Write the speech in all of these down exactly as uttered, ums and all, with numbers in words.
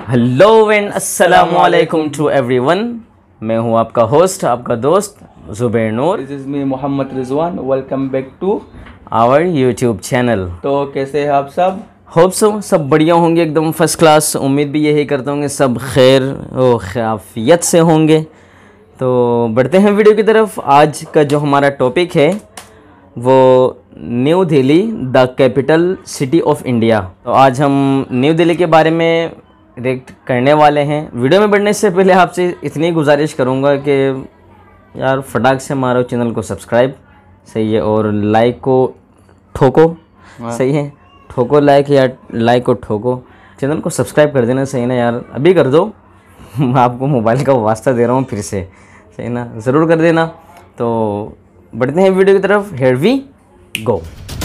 Hello and अस्सलाम वालेकुम to everyone. मैं हूं आपका होस्ट, आपका दोस्त Zubair Noor. This is me Mohammad Rizwan. Welcome back to our YouTube channel. तो कैसे हैं आप सब? होप सो सब बढ़िया होंगे, एकदम फर्स्ट क्लास। उम्मीद भी यही करता हूँ सब खैर व खैफियत से होंगे। तो बढ़ते हैं वीडियो की तरफ। आज का जो हमारा टॉपिक है वो New Delhi, the capital city of India. तो आज हम न्यू दिल्ली के बारे में रिएक्ट करने वाले हैं। वीडियो में बढ़ने से पहले आपसे इतनी गुजारिश करूंगा कि यार फटाक से मारो चैनल को सब्सक्राइब, सही है, और लाइक को ठोको, सही है, ठोको लाइक, या लाइक को ठोको, चैनल को सब्सक्राइब कर देना, सही ना यार, अभी कर दो। मैं आपको मोबाइल का वास्ता दे रहा हूँ फिर से, सही ना, ज़रूर कर देना। तो बढ़ते हैं वीडियो की तरफ। Here we go.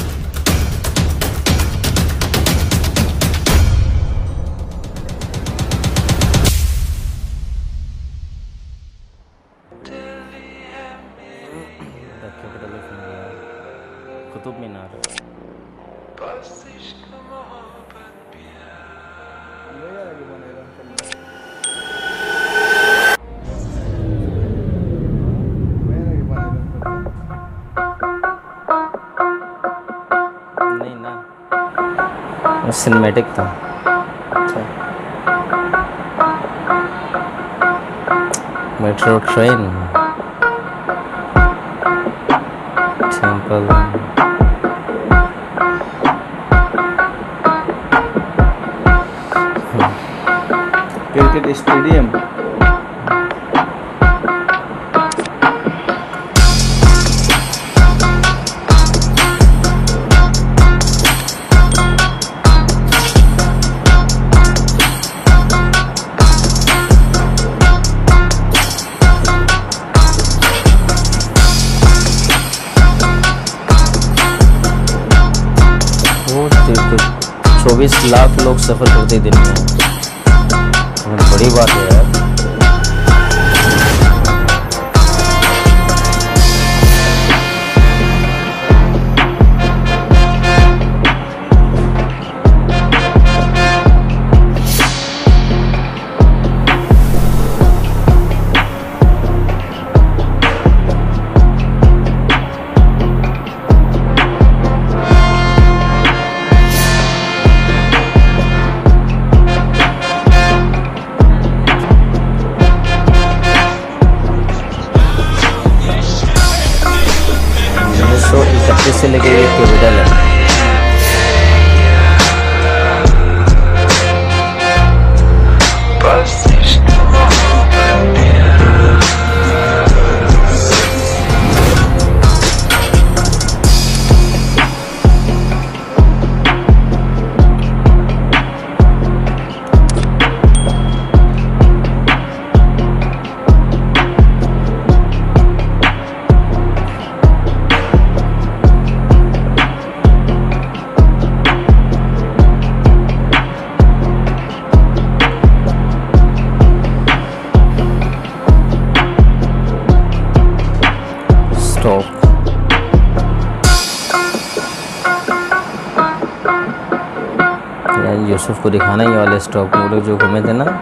Qutub Minar. नहीं ना, सिनेमैटिक था। अच्छा, metro train, temple, cricket stadium, चौबीस लाख लोग सफ़र करते दिन में, बड़ी बात है यार। इकतीस से लेकर ये कैपिटल है। स्टॉप। यार यूसुफ को दिखाना ही वाले स्टॉप, वो लोग जो घूमे थे ना।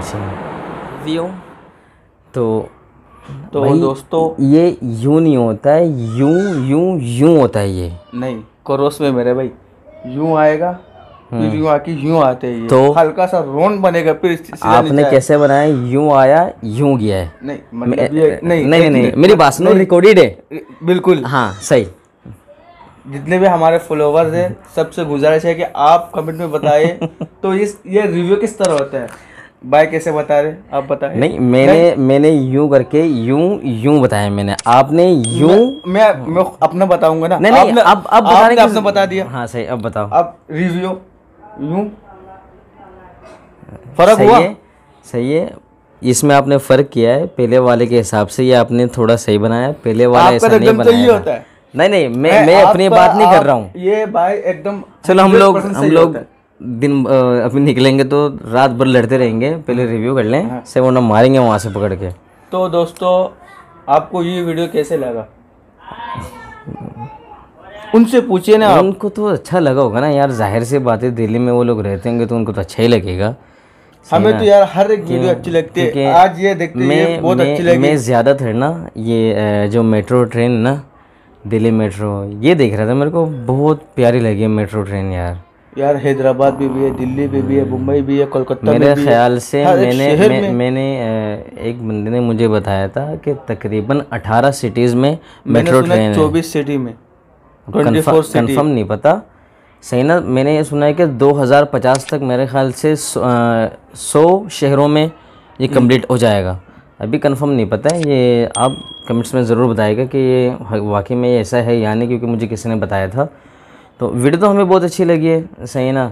Watching view. तो तो भाई दोस्तों ये यूं नहीं होता है, यूं यूं यूं होता है ये। नहीं क्रॉस में मेरे भाई यूं आएगा फिर यूं आके यूं आते हैं, ये तो हल्का सा रोन बनेगा फिर सीधा आपने नीचे कैसे बनाया? यूं आया यूं गया है। नहीं मतलब ये नहीं नहीं नहीं, नहीं एक- मेरी बात सुनो, रिकॉर्डेड है। बिल्कुल। हाँ सही। जितने भी हमारे फॉलोवर्स हैं सबसे गुजारिश है कि आप कमेंट में बताएं तो इस ये रिव्यू किस तरह होता है, भाई कैसे बता रहे आप बताएं। नहीं मैंने नहीं? मैंने यूं करके यूं यूं बताया मैंने, आपने यूं। मैं मैं, मैं अपना बताऊंगा ना। नहीं नहीं, अब अब आपने आपने बता दिया। हाँ सही, अब बताओ। अब रिव्यू यूं फर्क सही हुआ। है, सही है। इसमें आपने फर्क किया है पहले वाले के हिसाब से, ये आपने थोड़ा सही बनाया। पहले वाला ऐसा नहीं एकदम सही बनाया होता है। नहीं नहीं, मैं मैं अपनी बात नहीं कर रहा हूँ। ये भाई एकदम चलो हम लोग हम लोग दिन अ, अभी निकलेंगे तो रात भर लड़ते रहेंगे, पहले रिव्यू कर लें से, वरना मारेंगे वहाँ से पकड़ के। तो दोस्तों आपको ये वीडियो कैसे लगा उनसे पूछिए ना। उनको तो अच्छा लगा होगा ना यार, जाहिर सी बात है, दिल्ली में वो लोग रहते होंगे तो उनको तो अच्छा ही लगेगा। हमें तो यार हर एक वीडियो अच्छी लगती है, आज ये देखते हैं ये बहुत अच्छी लगी। मैं ज़्यादातर ना ये अ, जो मेट्रो ट्रेन ना, दिल्ली मेट्रो, ये देख रहा था, मेरे को बहुत प्यारी लगी मेट्रो ट्रेन यार। यार हैदराबाद भी, भी है, दिल्ली भी, भी है, मुंबई भी है, कोलकाता मेरे में भी ख्याल से हर एक मैंने शहर मैं, में। मैंने अ, एक बंदे ने मुझे बताया था कि तकरीबन अठारह सिटीज़ में मैंने मेट्रो सुना ट्रेन है। चौबीस सिटी में, चौबीस सिटी। कंफर्म नहीं पता, सही ना। मैंने ये सुना है कि दो हज़ार पचास तक मेरे ख्याल से सौ शहरों में ये कंप्लीट हो जाएगा। अभी कंफर्म नहीं पता है, ये आप कमेंट्स में ज़रूर बताइएगा कि ये वाकई में ऐसा है या नहीं, क्योंकि मुझे किसी ने बताया था। तो वीडियो तो हमें बहुत अच्छी लगी है, सही ना।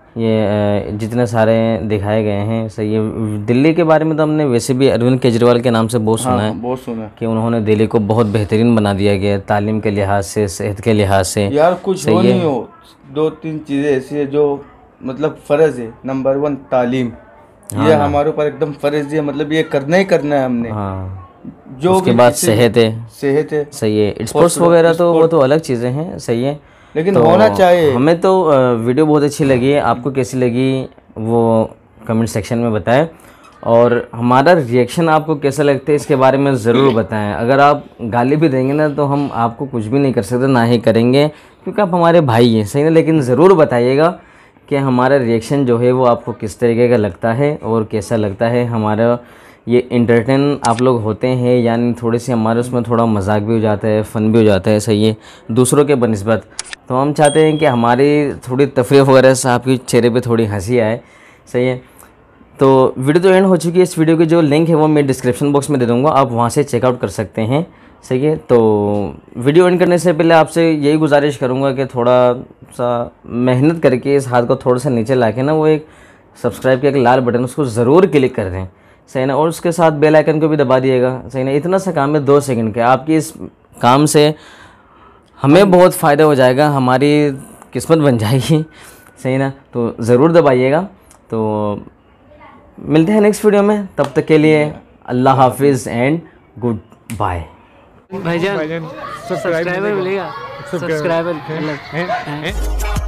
ये जितने सारे दिखाए गए हैं, सही है। दिल्ली के बारे में तो हमने वैसे भी अरविंद केजरीवाल के नाम से बहुत सुना है, बहुत सुना कि उन्होंने दिल्ली को बहुत बेहतरीन बना दिया गया, तालीम के लिहाज से, सेहत के लिहाज से। यार कुछ हो नहीं हो, दो तीन चीज़ें ऐसी है जो मतलब फ़र्ज़ है। नंबर वन तालीम, ये हमारे ऊपर एकदम फ़र्ज़ है, मतलब ये करना ही करना है हमने। हाँ, जो उसके बाद सेहत है, सेहत है, सही है। स्पोर्ट्स वगैरह तो वो तो अलग चीज़ें हैं, सही है, लेकिन तो होना चाहिए। हमें तो वीडियो बहुत अच्छी लगी है। आपको कैसी लगी वो कमेंट सेक्शन में बताएं, और हमारा रिएक्शन आपको कैसा लगता है इसके बारे में ज़रूर बताएं। अगर आप गाली भी देंगे ना तो हम आपको कुछ भी नहीं कर सकते, ना ही करेंगे, क्योंकि आप हमारे भाई हैं, सही ना। लेकिन ज़रूर बताइएगा कि हमारा रिएक्शन जो है वो आपको किस तरीके का लगता है और कैसा लगता है। हमारा ये इंटरटेन आप लोग होते हैं, यानी थोड़ी सी हमारे उसमें थोड़ा मजाक भी हो जाता है, फ़न भी हो जाता है, सही है, दूसरों के बनिस्बत। तो हम चाहते हैं कि हमारी थोड़ी तफरीह वगैरह से आपके चेहरे पे थोड़ी हंसी आए, सही है। तो वीडियो तो एंड हो चुकी है। इस वीडियो की जो लिंक है वो मैं डिस्क्रिप्शन बॉक्स में दे दूँगा, आप वहाँ से चेकआउट कर सकते हैं, सही है। तो वीडियो एंड करने से पहले आपसे यही गुजारिश करूँगा कि थोड़ा सा मेहनत करके इस हाथ को थोड़ा सा नीचे ला के ना, वो एक सब्सक्राइब का एक लाल बटन, उसको ज़रूर क्लिक कर दें, सही ना। और उसके साथ बेल आइकन को भी दबा दिएगा, सही ना। इतना सा काम है, दो सेकंड के। आपकी इस काम से हमें बहुत फ़ायदा हो जाएगा, हमारी किस्मत बन जाएगी, सही ना। तो ज़रूर दबाइएगा। तो मिलते हैं नेक्स्ट वीडियो में, तब तक के लिए अल्लाह हाफिज़ एंड गुड बाय। भाईजान सब्सक्राइबर मिलेगा, सब्सक्राइबर